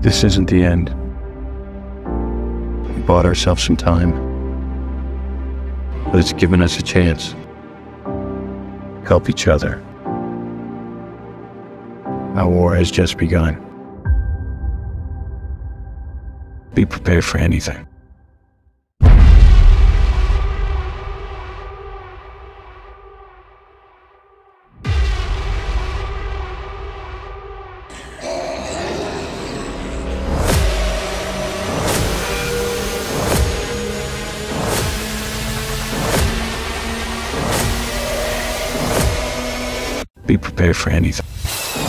This isn't the end. We bought ourselves some time, but it's given us a chance to help each other. Our war has just begun. Be prepared for anything. Be prepared for anything.